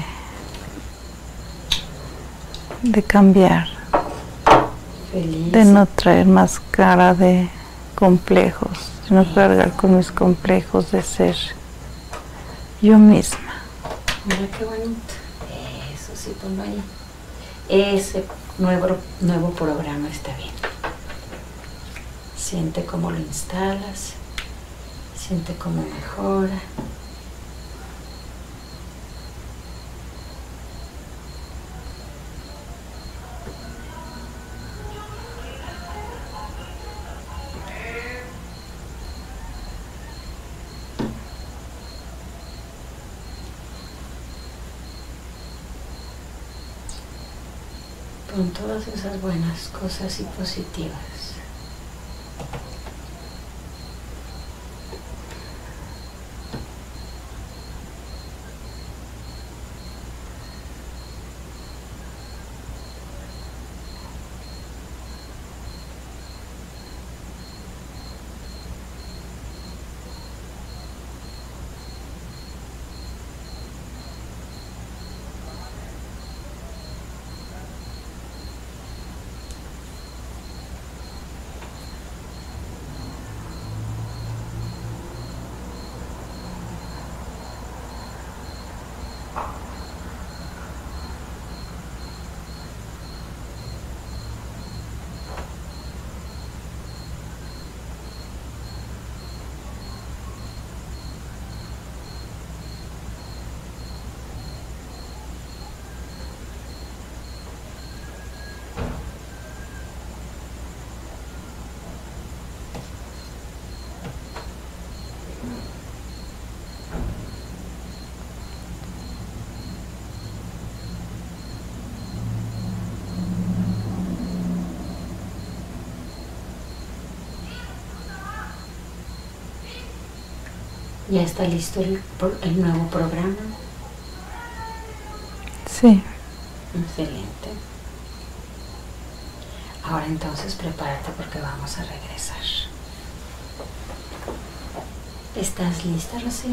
B: de cambiar, feliz. De no traer más cara de complejos, sino sí. Cargar con mis complejos de ser yo misma.
A: Mira qué bonito. Eso sí, ponlo ahí. Ese nuevo, nuevo programa está bien. Siente cómo lo instalas, siente cómo mejora. Con todas esas buenas cosas y positivas. ¿Ya está listo el, el nuevo programa?
B: Sí.
A: Excelente. Ahora entonces prepárate porque vamos a regresar. ¿Estás lista, Rocío?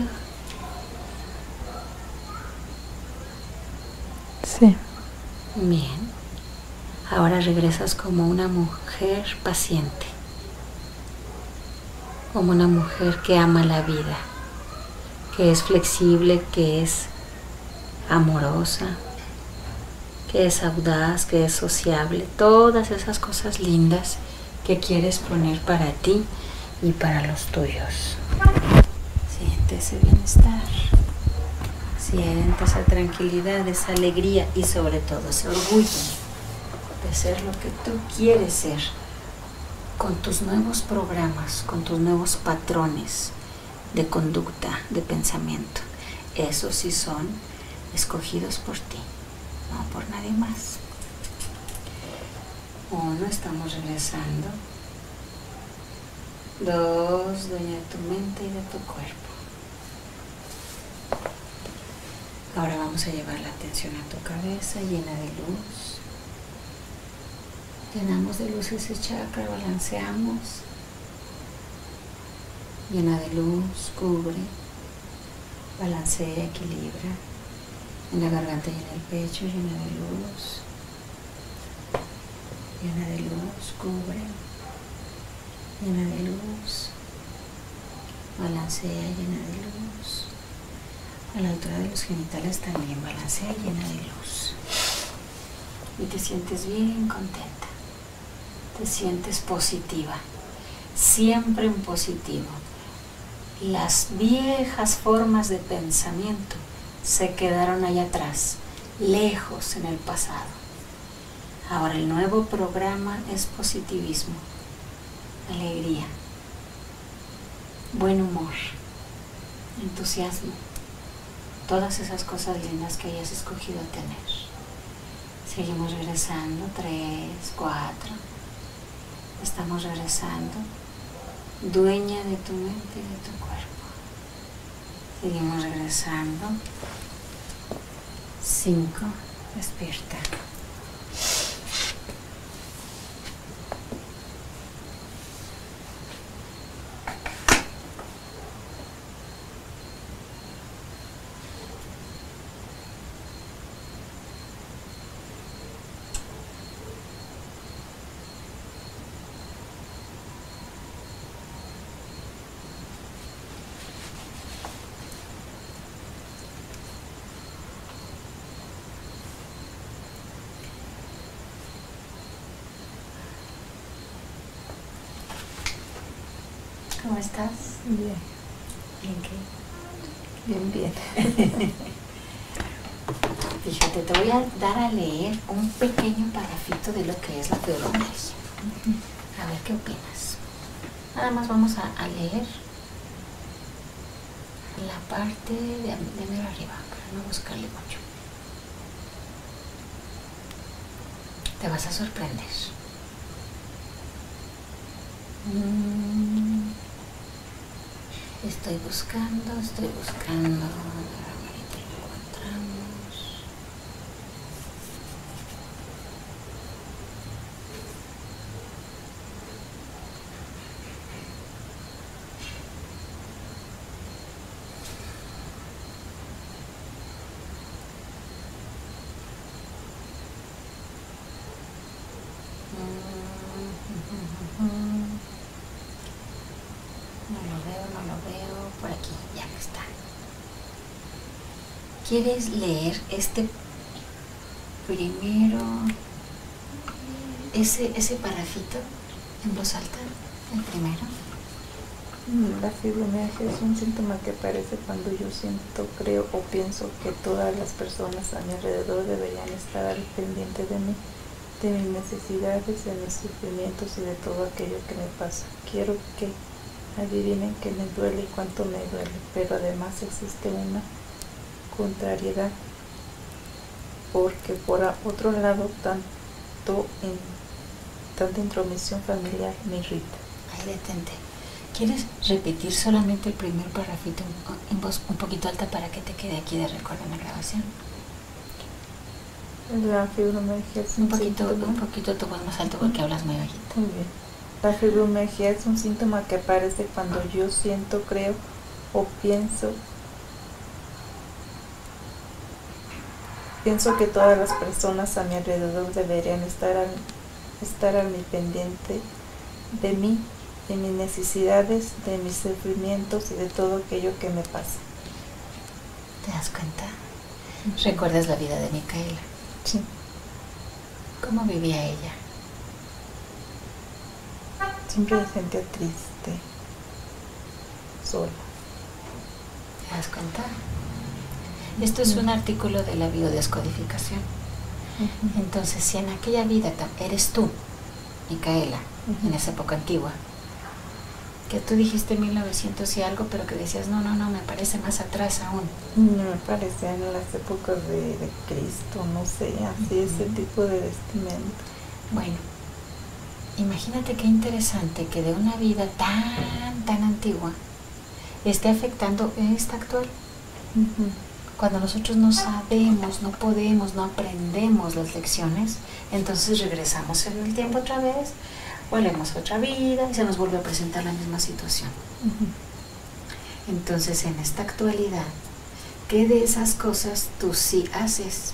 B: Sí.
A: Bien. Ahora regresas como una mujer paciente, como una mujer que ama la vida, que es flexible, que es amorosa, que es audaz, que es sociable, todas esas cosas lindas que quieres poner para ti y para los tuyos. Siente ese bienestar, siente esa tranquilidad, esa alegría y sobre todo ese orgullo de ser lo que tú quieres ser, con tus nuevos programas, con tus nuevos patrones de conducta, de pensamiento. Esos sí son escogidos por ti, no por nadie más. Uno, estamos regresando. Dos, dueña de tu mente y de tu cuerpo. Ahora vamos a llevar la atención a tu cabeza llena de luz. Llenamos de luz ese chakra, balanceamos. Llena de luz, cubre, balancea, equilibra. En la garganta y en el pecho, llena de luz. Llena de luz, cubre. Llena de luz. Balancea, llena de luz. A la altura de los genitales también balancea, llena de luz. Y te sientes bien contenta. Te sientes positiva. Siempre en positivo. Las viejas formas de pensamiento se quedaron allá atrás, lejos en el pasado. Ahora el nuevo programa es positivismo, alegría, buen humor, entusiasmo, todas esas cosas lindas que hayas escogido tener. Seguimos regresando, tres, cuatro, estamos regresando, dueña de tu mente y de tu cuerpo. Seguimos regresando. Cinco, despierta. ¿Cómo estás?
B: Bien.
A: ¿Bien qué?
B: Bien, bien.
A: Fíjate, te voy a dar a leer un pequeño parrafito de lo que es la fibromialgia. Uh-huh. A ver qué opinas. Nada más vamos a, a leer la parte de, de mero arriba, para no buscarle mucho. Te vas a sorprender. Mm. Estoy buscando, estoy buscando. Ahorita lo encontramos. No lo veo, no lo veo. Por aquí, ya está. ¿Quieres leer este primero, ese, ese parrafito en voz alta, el primero?
B: La fibromialgia es un síntoma que aparece cuando yo siento, creo o pienso que todas las personas a mi alrededor deberían estar al pendiente de mí, de mis necesidades, de mis sufrimientos y de todo aquello que me pasa. Quiero que adivinen que me duele y cuánto me duele, pero además existe una contrariedad, porque por otro lado tanto en, tanta intromisión familiar me irrita.
A: Ahí detente. ¿Quieres repetir solamente el primer parrafito en voz un poquito alta para que te quede aquí de recuerdo en la grabación?
B: La fibromialgia es un,
A: un poquito,
B: síntoma.
A: Un poquito tu voz más alto porque hablas muy bajito.
B: Muy bien. La fibromialgia es un síntoma que aparece cuando yo siento, creo o pienso pienso que todas las personas a mi alrededor deberían estar al, estar al mi pendiente de mí, de mis necesidades, de mis sufrimientos y de todo aquello que me pasa.
A: ¿Te das cuenta? Uh-huh. ¿Recuerdas la vida de Micaela?
B: Sí.
A: ¿Cómo vivía ella?
B: Siempre me sentía triste, sola.
A: ¿Te das cuenta? Esto es un artículo de la biodescodificación. Uh-huh. Entonces, si en aquella vida eres tú, Micaela, uh-huh. en esa época antigua, que tú dijiste mil novecientos y algo, pero que decías, no, no, no, me parece más atrás aún.
B: Me parecía en las épocas de, de Cristo, no sé, así, uh-huh. ese tipo de vestimenta.
A: Bueno, imagínate qué interesante que de una vida tan, tan antigua esté afectando esta actual.
B: Uh-huh.
A: Cuando nosotros no sabemos, no podemos, no aprendemos las lecciones, entonces regresamos en el tiempo otra vez, volvemos a otra vida y se nos vuelve a presentar la misma situación. Uh-huh. Entonces, en esta actualidad, ¿qué de esas cosas tú sí haces?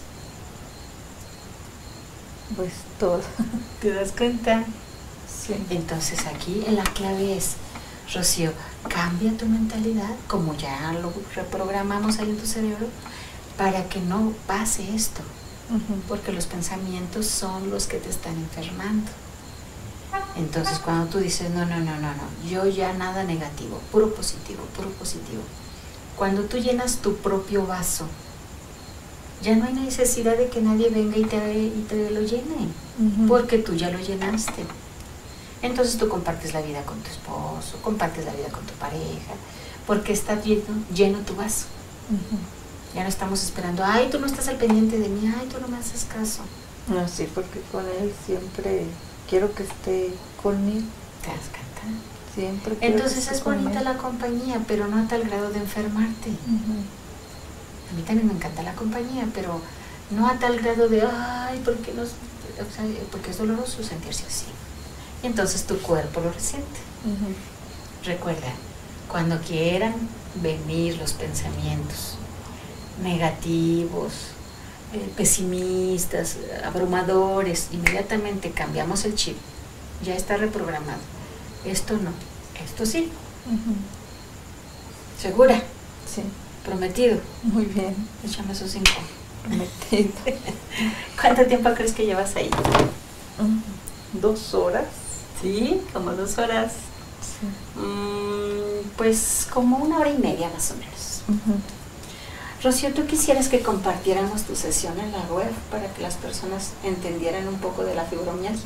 B: Pues todo.
A: ¿Te das cuenta?
B: Sí.
A: Entonces aquí la clave es, Rocío, cambia tu mentalidad, como ya lo reprogramamos ahí en tu cerebro, para que no pase esto, uh-huh. porque los pensamientos son los que te están enfermando. Entonces cuando tú dices, no, no, no, no, no, yo ya nada negativo, puro positivo, puro positivo. Cuando tú llenas tu propio vaso, ya no hay necesidad de que nadie venga y te, y te lo llene, uh-huh. porque tú ya lo llenaste. Entonces tú compartes la vida con tu esposo, compartes la vida con tu pareja, porque está lleno, lleno tu vaso. Uh-huh. Ya no estamos esperando, ay, tú no estás al pendiente de mí, ay, tú no me haces caso.
B: No, sí, porque con él siempre quiero que esté conmigo.
A: ¿Te das cuenta?
B: Siempre.
A: Entonces es bonita la compañía, pero no a tal grado de enfermarte. Uh-huh. A mí también me encanta la compañía, pero no a tal grado de, ay, ¿por qué no? O sea, porque es doloroso sentirse así. Entonces tu cuerpo lo resiente. Uh-huh. Recuerda, cuando quieran venir los pensamientos negativos, eh, pesimistas, abrumadores, inmediatamente cambiamos el chip. Ya está reprogramado. Esto no, esto sí. Uh-huh. ¿Segura?
B: Sí.
A: ¿Prometido?
B: Muy bien.
A: Échame esos cinco.
B: Prometido.
A: ¿Cuánto tiempo crees que llevas ahí?
B: Uh-huh. Dos horas.
A: Sí, como dos horas. Sí. Mm, pues como una hora y media más o menos. Uh-huh. Rocío, ¿tú quisieras que compartiéramos tu sesión en la web para que las personas entendieran un poco de la fibromialgia?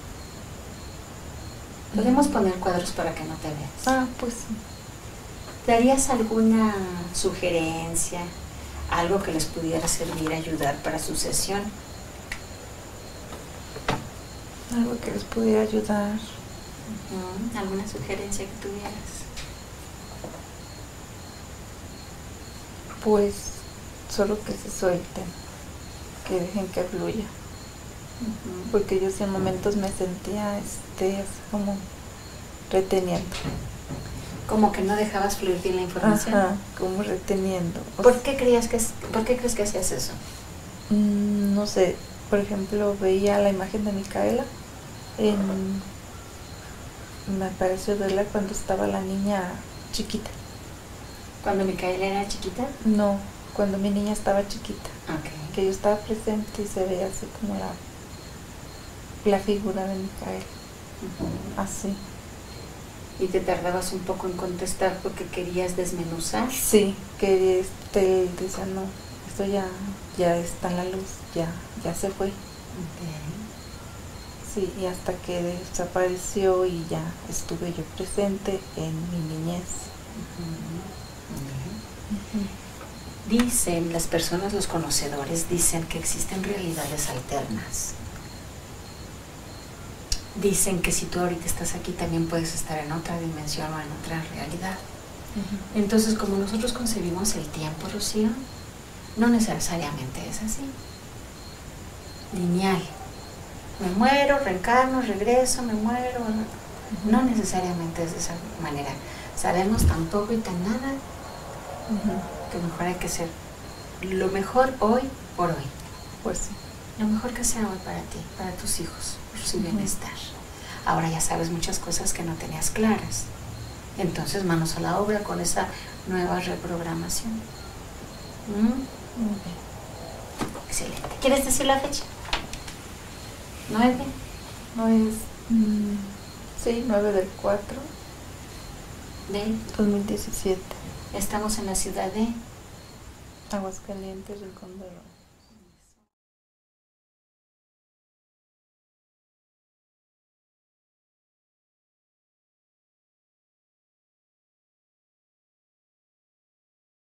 A: Podemos poner cuadros para que no te veas.
B: Ah, pues sí.
A: ¿Darías alguna sugerencia, algo que les pudiera servir, ayudar para su sesión?
B: Algo que les pudiera ayudar.
A: Uh-huh. ¿Alguna sugerencia que tuvieras?
B: Pues solo que se suelten, que dejen que fluya. Uh-huh. Porque yo en momentos me sentía este, así como reteniendo.
A: Como que no dejabas fluir bien la información.
B: Ajá, como reteniendo.
A: ¿Por qué creías que, ¿Por qué crees que hacías eso?
B: Mm, no sé, por ejemplo, veía la imagen de Micaela. En, me pareció verla cuando estaba la niña chiquita.
A: ¿Cuando Micaela era chiquita?
B: No, cuando mi niña estaba chiquita.
A: Okay.
B: Que yo estaba presente y se veía así como la, la figura de Micaela. Uh-huh. Así.
A: ¿Y te tardabas un poco en contestar porque querías desmenuzar?
B: Sí, que este, decía, no, esto ya, ya está en la luz, ya, ya se fue.
A: Okay.
B: Sí, y hasta que desapareció y ya estuve yo presente en mi niñez.
A: Uh-huh. Uh-huh. Dicen, las personas, los conocedores, dicen que existen realidades alternas. dicen que si tú ahorita estás aquí también puedes estar en otra dimensión o en otra realidad. Uh-huh. Entonces, como nosotros concebimos el tiempo, Rocío, no necesariamente es así. Lineal. Me muero, reencarno, regreso, me muero. Uh-huh. No necesariamente es de esa manera. Sabemos tan poco y tan nada uh-huh. que mejor hay que ser lo mejor hoy por hoy.
B: Pues sí.
A: Lo mejor que sea hoy para ti, para tus hijos, por su uh-huh. bienestar. Ahora ya sabes muchas cosas que no tenías claras. Entonces, manos a la obra con esa nueva reprogramación. ¿Mm?
B: Muy bien.
A: Excelente. ¿Quieres decir la fecha? ¿Nueve?
B: No es... Mm, sí, nueve del cuatro.
A: ¿De?
B: dos mil diecisiete.
A: Estamos en la ciudad de...
B: Aguascalientes, Rincón de Romos.